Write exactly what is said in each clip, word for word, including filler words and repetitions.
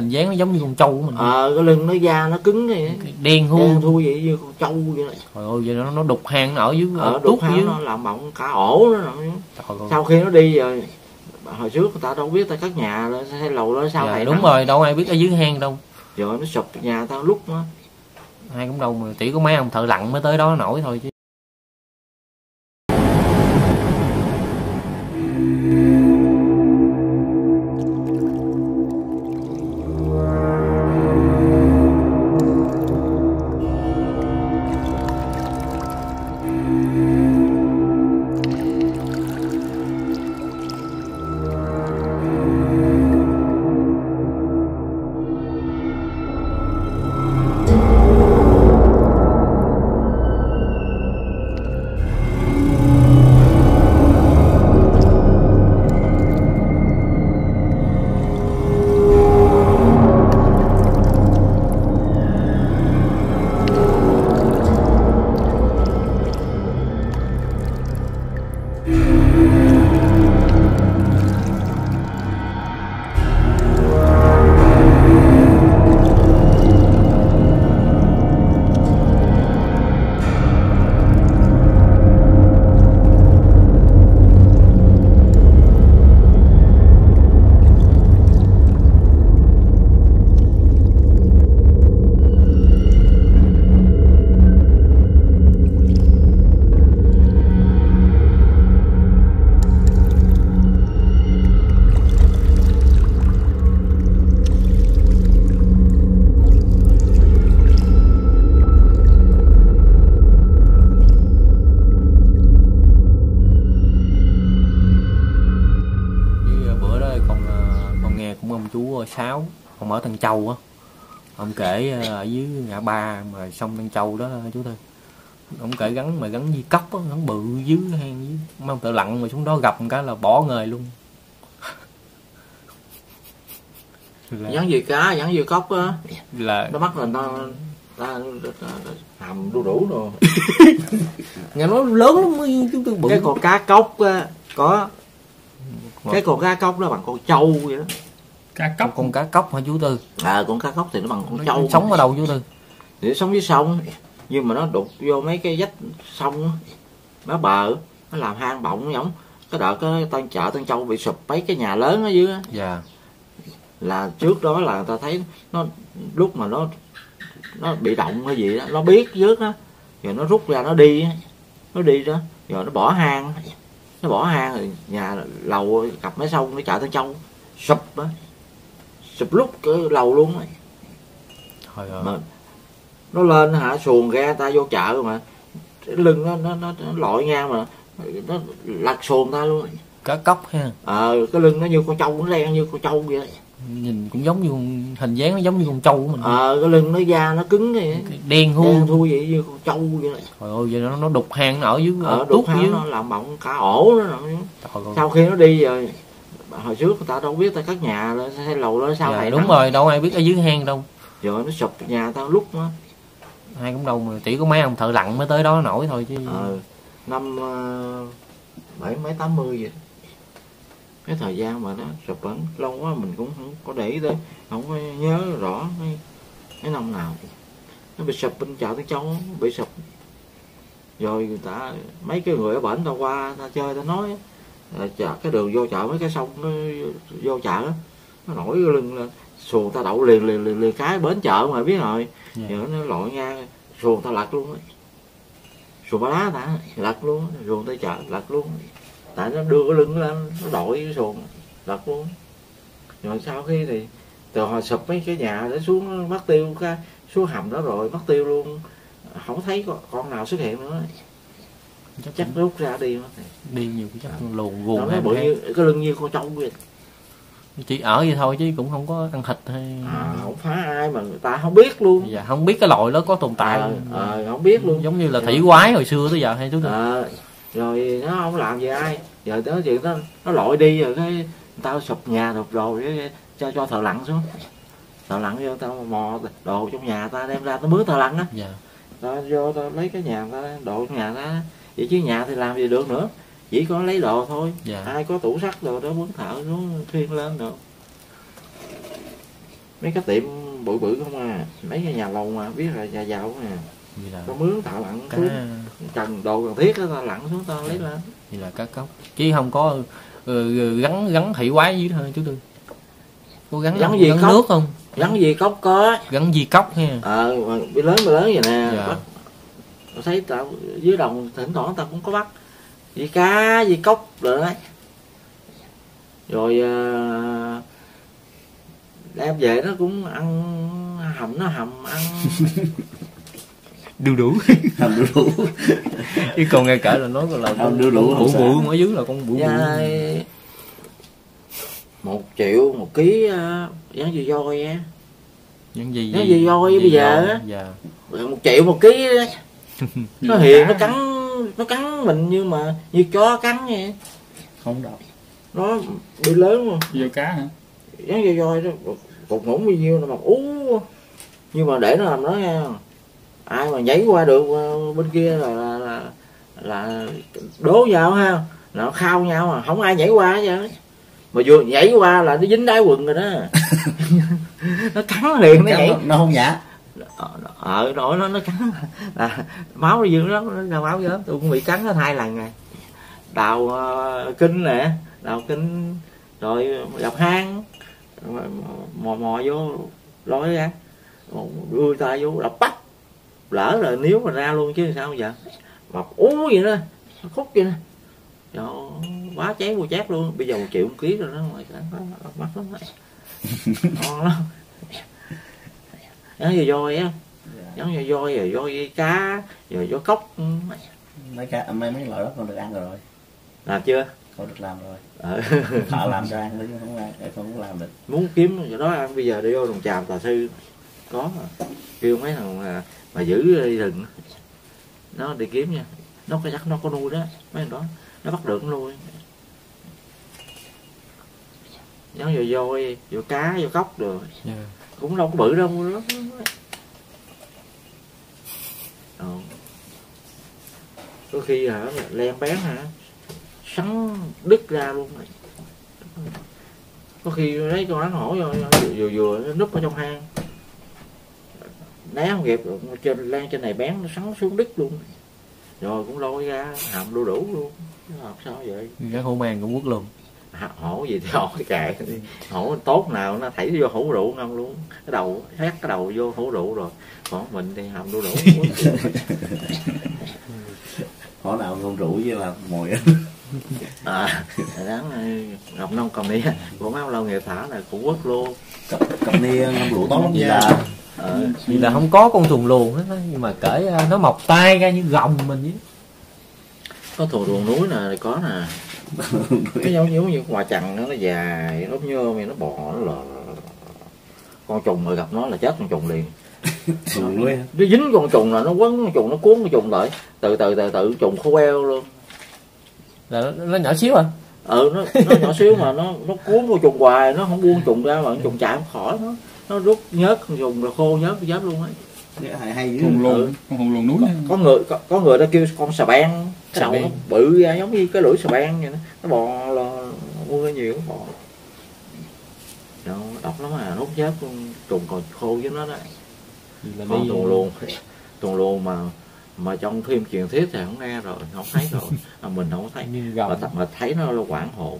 hình dáng nó giống như con trâu của mình. Ờ cái lưng nó da nó cứng này, đen thui đen thui vậy như con trâu vậy này. Trời ơi vậy nó nó đục hang nó ở dưới, Ở ở đục dưới. hang nó làm bọng cả ổ nó nằm. Sau khi nó đi rồi hồi trước người ta đâu biết ta cất nhà lên hay lầu đó sao. Dạ, này đúng nằm. rồi, đâu ai biết ở dưới hang đâu. Rồi nó sụp nhà tao lúc đó. Ai cũng đâu mà chỉ có mấy ông thợ lặn mới tới đó nổi thôi chứ. Sáu ông ở Tân Châu á, ông kể ở dưới ngã ba mà sông Tân Châu đó chú Tư, ông kể gắn mà gắn như cốc á, gắn bự dưới hang dưới, mấy ông tự lặn mà xuống đó gặp một cái là bỏ nghề luôn. Gắn dưa cá, gắn dưa cốc á là nó bắt là ta ta hầm đu đủ rồi. nghe nó lớn lắm mới chú Tư bự. Cái con cá cốc á có cái con cá cốc đó bằng con trâu vậy đó. Cá cốc, con cá cốc hả chú Tư? À con cá cốc thì nó bằng con trâu. Sống ở đâu chú Tư? Thì nó sống dưới sông, nhưng mà nó đục vô mấy cái vách sông nó bờ, nó làm hang bọng giống cái đợt cái Tân chợ Tân Châu bị sụp mấy cái nhà lớn ở dưới á. Dạ. Là trước đó là người ta thấy nó lúc mà nó nó bị động hay gì đó, nó biết trước á, rồi nó rút ra nó đi, nó đi đó, rồi nó bỏ hang, nó bỏ hang rồi nhà lầu cặp mấy sông cái chợ Tân Châu sụp á, sụp lúc cái lầu luôn á. Mà nó lên hả xuồng ra ta vô chợ mà cái lưng nó nó nó, nó lội ngang mà nó lật xuồng ta luôn. Cá cốc ha. Ờ cái lưng nó như con trâu, nó đen như con trâu vậy. Nhìn cũng giống như hình dáng nó giống như con trâu của mình. Ờ cái lưng nó da nó cứng này, đen thui đen thui vậy như con trâu vậy. Trời ơi vậy nó nó đục hang nó ở dưới, ở đục hang nó làm bọng cả ổ nó. Sau khi nó đi rồi hồi trước người ta đâu biết ta cất nhà lên hay lầu đó sao. Dạ, này đúng nặng. rồi, đâu ai biết ở dưới hang đâu. Rồi nó sụp nhà tao lúc đó. Ai cũng đâu mà chỉ có mấy ông thợ lặn mới tới đó nổi thôi chứ. Ờ năm bảy mấy tám mươi vậy. Cái thời gian mà nó sụp ẩn lâu quá mình cũng không có để ý tới, không có nhớ rõ cái, cái năm nào nó bị sụp bên chợ Tân Châu, bị sụp. Rồi người ta mấy cái người ở bển tao qua ta chơi ta nói chợ cái đường vô chợ mấy cái sông nó vô chợ nó nổi cái lưng lên, xuồng ta đậu liền liền liền, liền cái bến chợ mà biết rồi. Yeah. Rồi nó lội ngang xuồng ta lật luôn á, xuồng ba lá ta lật luôn, xuồng tới chợ lật luôn, tại nó đưa cái lưng lên nó đội cái xuồng lật luôn. Rồi sau khi thì từ hồi sụp mấy cái nhà để xuống mất tiêu cái xuống hầm đó rồi mất tiêu luôn, không thấy con, con nào xuất hiện nữa. Chắc, chắc rút ra đi mất đi nhiều cái chắc à. Luồn guồn nó bự như cái lưng như con trâu vậy. Chỉ ở vậy thôi chứ cũng không có ăn thịt hay à, không phá ai mà người ta không biết luôn. Dạ không biết cái loại đó có tồn tại. à, à, không biết luôn, giống như là thủy quái hồi xưa tới giờ hay chú. à, rồi nó không làm gì ai, giờ tới chuyện nó nó lội đi rồi cái tao sụp nhà đục đồ với cho cho thợ lặn xuống, thợ lặn vô tao mò đồ trong nhà ta đem ra tao mướn thợ lặn á. Dạ. Tao vô tao lấy cái nhà ta đồ trong nhà ta vậy chứ nhà thì làm gì được nữa, chỉ có lấy đồ thôi. Dạ. Ai có tủ sắt đồ đó mướn thợ xuống thuyền lên được. mấy cái tiệm bự bự không à, mấy cái nhà lầu mà biết là nhà giàu nè, có mướn thợ lặn cá... xuống trần đồ cần thiết đó, ta lặn xuống ta lấy lên. Thì là cá cốc chứ không có uh, gắn gắn thủy quái dưới thôi chú Tư. Có gắn gắn gì gắn cốc? Nước không? Gắn gì cốc có. Gắn gì cốc ha. Ờ mà bị lớn bị lớn vậy nè. Dạ. Bắt, thấy tao dưới đồng thỉnh thoảng tao cũng có bắt gì cá gì cốc rồi đấy. Rồi uh, đem về nó cũng ăn hầm, nó hầm ăn đu đủ. Hầm đu đủ. Chứ còn nghe kể là nói là hầm đu đủ bự bự ở dưới là con bự bự. Một triệu một ký dán gì voi á. Những gì dán gì voi bây giờ á. Dạ. Một triệu một ký. Nó hiền, nó cắn nó cắn mình như mà như chó cắn vậy. Không đâu. Nó bị lớn mà. Voi cá hả? Dán gì voi đó cục ngủng bao nhiêu nó mọc ú. Nhưng mà để nó làm đó nha. Ai mà nhảy qua được bên kia là là, là, là đố nhau ha, là nó khao nhau mà không ai nhảy qua chứ, mà vừa nhảy qua là nó dính đáy quần rồi đó. Nó cắn liền, nó nhảy nó, nó không nhả. Ờ nó nó nó cắn là máu nó dữ lắm, nó ra máu dữ lắm. Tôi cũng bị cắn hết hai lần rồi. Đào uh, kinh nè, đào kinh rồi gặp hang mò mò vô lối ra, đưa tay vô đập bắt, lỡ là nếu mà ra luôn chứ sao giờ, mọc ú vậy đó, khúc vậy nè, trời quá chén vô chát luôn. Bây giờ một triệu một ký rồi đó, ngoài mắt lắm đó. Ngon lắm. Giống như voi á, giống như voi rồi voi cá rồi voi cốc. Mấy cá mấy mấy loại đó con được ăn rồi. Làm chưa? Con được làm rồi. Ờ. Thợ làm cho ăn chứ không ăn, không làm được. Muốn kiếm cái đó ăn bây giờ đi vô Đồng Tràm Tà Sư có mà. Kêu mấy thằng mà, mà giữ đi rừng nó đi kiếm nha, nó có chắc nó có nuôi đó, mấy thằng đó nó bắt được nó nuôi. Giống như voi, vô cá, vô cốc rồi. Yeah. Cũng đâu có bự đâu đó. Ờ. Có khi hả len bén hả sắn đứt ra luôn. Có khi lấy con rắn hổ vô vừa vừa nó núp ở trong hang, né không kịp, trên len trên này bén nó sắn xuống đứt luôn, rồi cũng lôi ra hầm đu đủ luôn. Học sao vậy? Cái hổ mang cũng quất luôn. Hổ gì thì hổ kệ, hổ tốt nào nó thảy vô hổ rượu ngon luôn, cái đầu phát cái đầu vô hổ rượu rồi, còn mình thì hầm đu đủ. Hổ nào không rượu với là mồi á. À, đáng ngọc nông còn đi của mấy ông lâu nghiệp thả là cũng quất luôn. Cặp, cặp ni ngâm rượu tốt lắm vậy nha. Là, ờ, vậy là không có con thuần luồng hết, nhưng mà kể nó mọc tay ra như gồng mình vậy. Có thuần luồng núi nè, có nè. Cái giống giống như hòa chằn nó, nó dài, nó nhơ mày nó bò nó lờ. Con trùng mà gặp nó là chết con trùng liền. Nó dính con trùng là nó quấn con trùng, nó cuốn con trùng lại, từ từ từ từ trùng khô eo luôn. Là nó, nó nhỏ xíu à? Ừ, nó, nó nhỏ xíu mà nó nó cuốn vô trùng hoài, nó không buông trùng ra mà con trùng chạy không khỏi nó, nó rút nhớt con trùng rồi khô nhớt chết luôn ấy. Hay hay hùng luồng, con hùng luồng núi. Có, có người có, có người ta kêu con sà beng, cái đầu nó bự ra giống như cái lưỡi sà beng vậy đó. Nó bò là mưa nhiều nó bò. Đó, độc lắm à, nốt chết con trùng còn khô với nó đó. Con tuần luồng, tuần luồng mà mà trong phim truyền thuyết thì không nghe rồi, không thấy rồi, à, mình không thấy, mà, mà thấy nó là quảng hồn,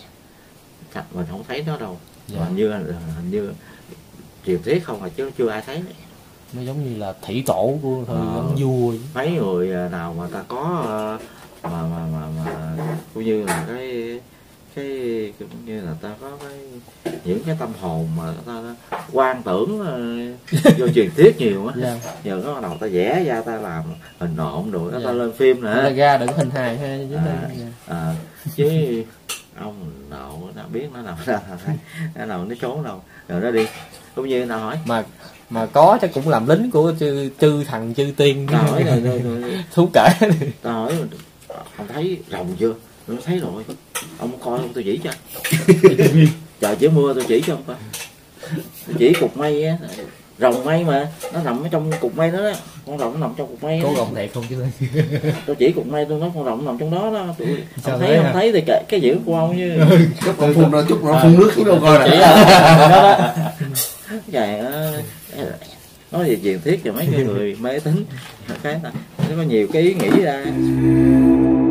mình không thấy nó đâu. Dạ. Hình như hình như truyền thuyết không mà chứ chưa ai thấy. Nó giống như là thủy tổ của thời ờ, vua. Mấy người nào mà ta có mà mà mà mà cũng như là cái cái cũng như là ta có cái những cái tâm hồn mà ta quan tưởng uh, vô truyền thuyết nhiều á. Yeah. Giờ có đầu ta vẽ ra ta làm hình nộm rồi yeah. Ta lên phim nữa. Ta ra đừng hình hài ha chứ. À, à, chứ ông nộ nó biết nó nằm ra nó nằm nó trốn đâu rồi nó đi cũng như nào hỏi mà mà có chắc cũng làm lính của chư, chư thần chư tiên. Tao hỏi rồi, rồi, rồi. Thú kể. Tao hỏi ông thấy rồng chưa? Nó thấy rồi. Ông coi không tôi chỉ cho. Trời chỉ mưa tôi chỉ cho ông coi. Tôi chỉ cục mây á, rồng mây mà nó nằm ở trong cục mây đó, đó. Con rồng nó nằm trong cục mây. Có rồng thiệt không chứ? Tôi chỉ cục mây tôi nói con rồng nằm trong đó đó. Tôi không thấy không thấy thì cái, cái giữ của ông chứ. Chút con phun ra chút nó phun nước xuống đâu coi nè. Trời ơi, nói về truyền thuyết cho mấy cái người mê tín, cái nó có nhiều cái ý nghĩ ra.